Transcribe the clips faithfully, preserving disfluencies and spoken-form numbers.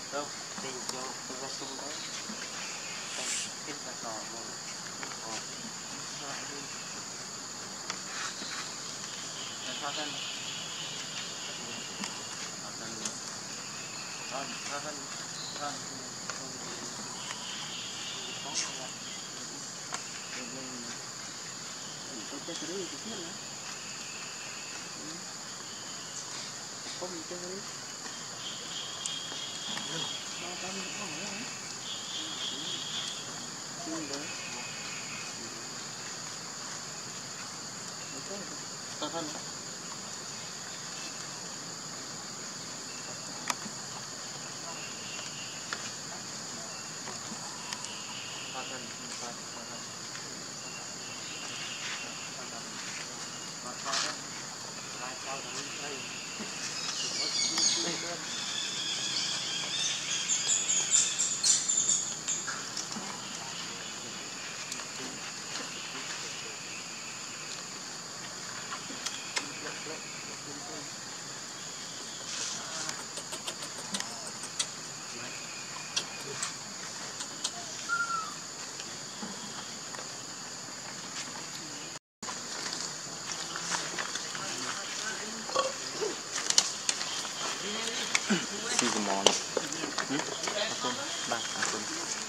đâu thì cho tôi ra xuống đấy cái là đỏ rồi ờ thoát thân thoát thân thoát thoát thân thoát tôi chết rồi thì chết nữa không chết rồi ba trăm không phải hả chưa đấy ta thân ta thân ta thân và sau đó hai sau đó đây đây đây xin cái món ừ? Akun, bang, akun.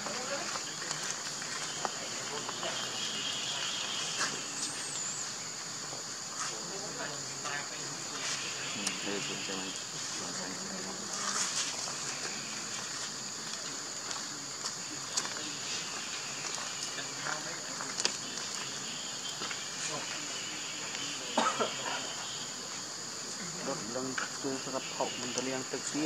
Hmm, đây cũng cho mình. Đốt lưng tôi sẽ gặp hậu mình ta liang tức tiết.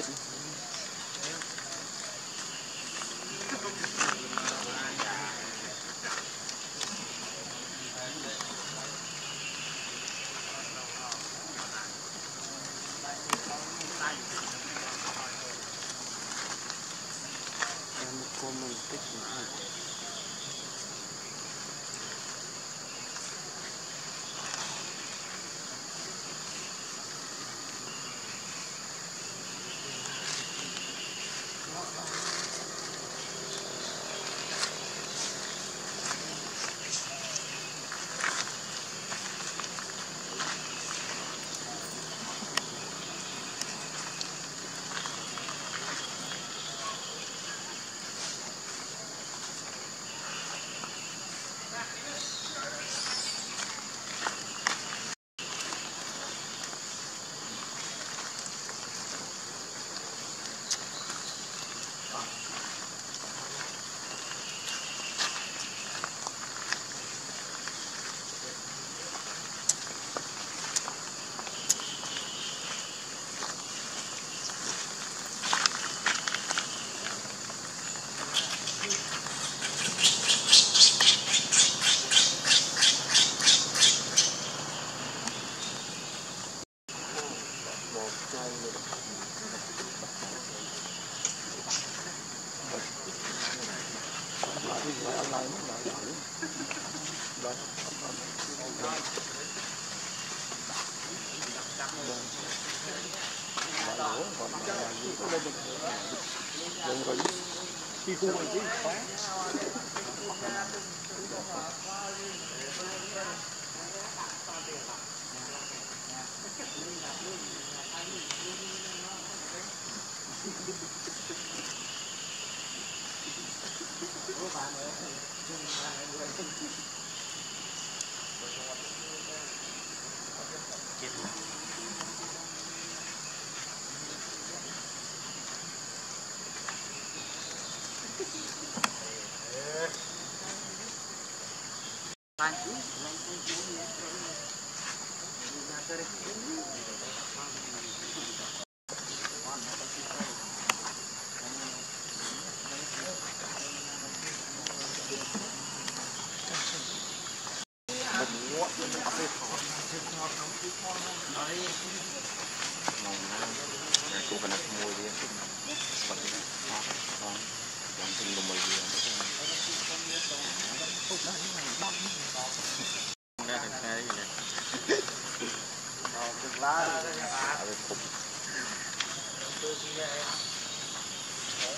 Em cô mình tích nữa. Khi khu này chứ khóa cô cần mua gì bật đi đó đó làm từng đồng mười gì ra thành xe gì này từng lá ở cục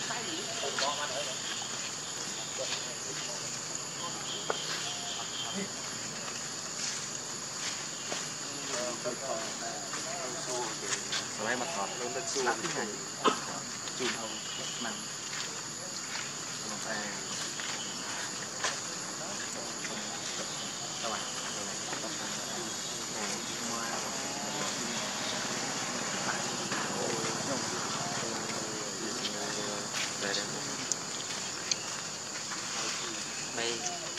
Selain makan, nanti kan cun hong nang nang eh kawan đây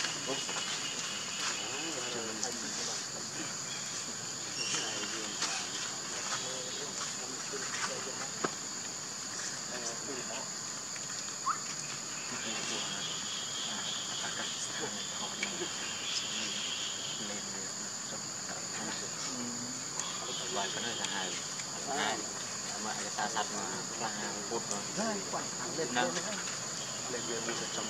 vài cái này là hài hài mà cái xa sạch mà là bột rồi lên nâng lên viên mua trong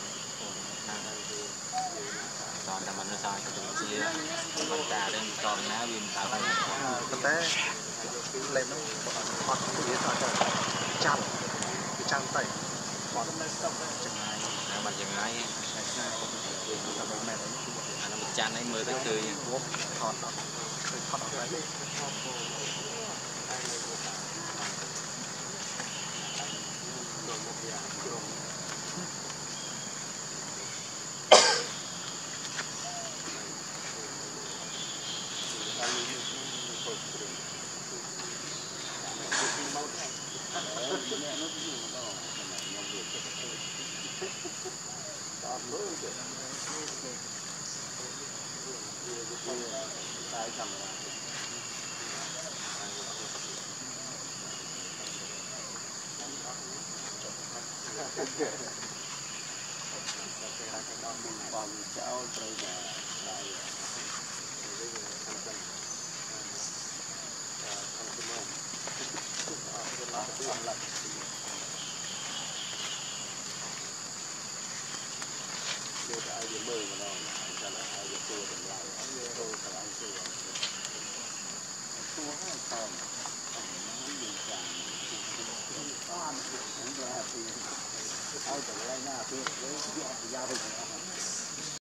còn là mình nó sao cho tụi chia mình ta lên còn ná viên tạo thành cái té lên nó hoặc cái gì thôi chăn cái chăn tay còn nó chừng này mà chừng này nó một chăn ấy mới tới tươi thọt thọt đấyเอาแต่ไรหน้าเพื่อน